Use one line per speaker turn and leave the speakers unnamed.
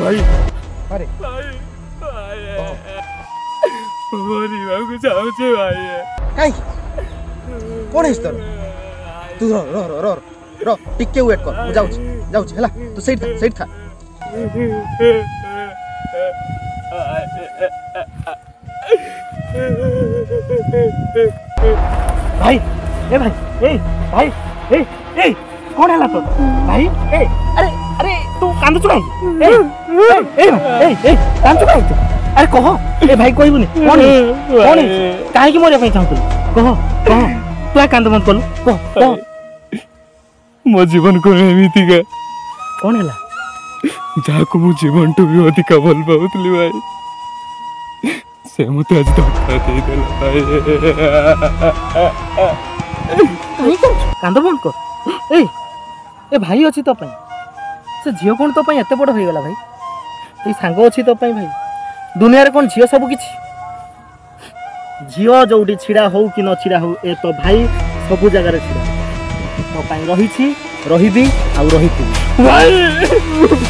भाई
अरे
मरिବାକୁ ଚାହୁଁଛି ଭାଇ
काई कौन है तोर तू रो रो रो रो रो टिके वेट कर मु जाउछ हला तू सेट था भाई ए भाई ए भाई ए ए कौन है तो भाई ए अरे अरे तू कांदु चुकाई ए ए ए ए कांदु चुकाई तू अरे कह ए भाई कहबुनी कौन है काहे की मरिया पई चाहतु कह तू कांद बंद कलु कह
मो जीवन को एमिति का
कौन है
जहाँ को मु जीवन टू भी अधिक भल पाऊली भाई से मत आज धोखा दे देला भाई
कांद बंद कर ए भाई अच्छी तो पाई से झील कौन तो पाई एते बड़ हो गला भाई ए सांग अच्छी तो पाई भाई दुनिया रे कौन झील सब किछि झील जोडी छिड़ा हो कि न छिड़ा हो ए तो भाई सब जगह रे छिड़ा तो पाई रही छी रहिबी आ रही भाई